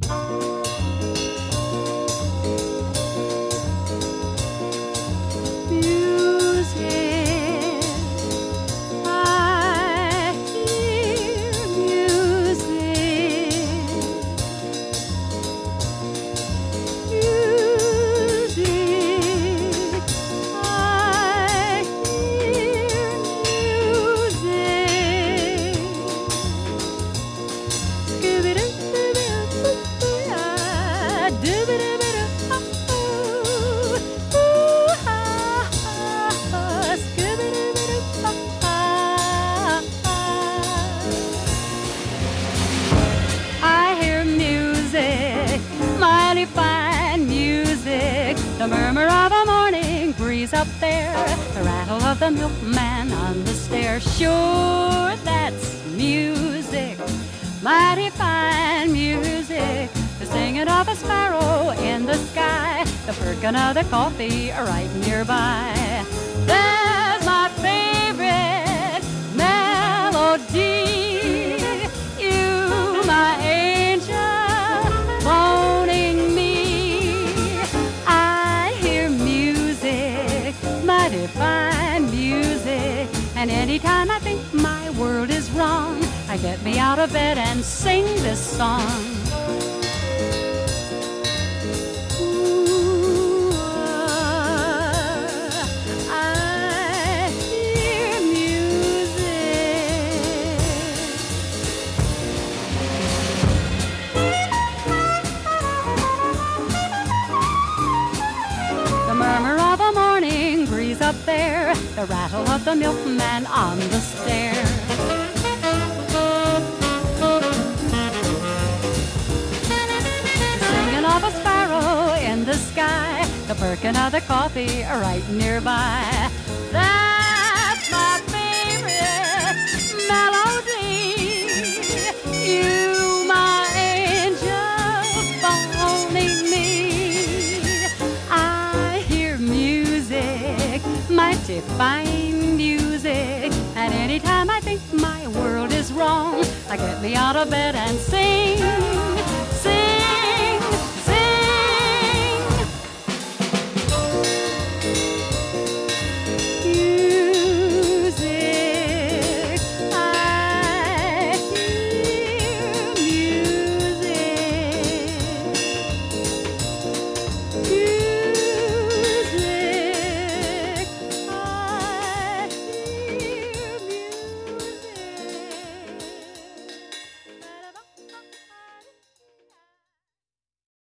Fine music, the murmur of a morning breeze up there, the rattle of the milkman on the stair. Sure, that's music, mighty fine music, the singing of a sparrow in the sky, the perking of the coffee right nearby. There's my favorite melody, you, my angel, phoning me. I hear music, mighty fine music, and anytime I think my world is wrong, I get me out of bed and sing this song. The murmur of a morning breeze up there, the rattle of the milkman on the stair. The singing of a sparrow in the sky, the perking of the coffee right nearby. That's my favorite melody, you, my angel, phoning me. Mighty fine music, and anytime I think my world is wrong, I get me out of bed and sing